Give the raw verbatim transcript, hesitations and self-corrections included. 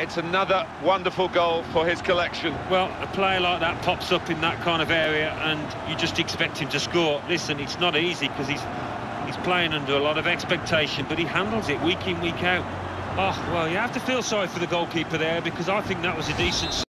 it's another wonderful goal for his collection. Well, a player like that pops up in that kind of area and you just expect him to score. Listen, it's not easy because he's he's playing under a lot of expectation, but he handles it week in, week out. Oh, well, you have to feel sorry for the goalkeeper there, because I think that was a decent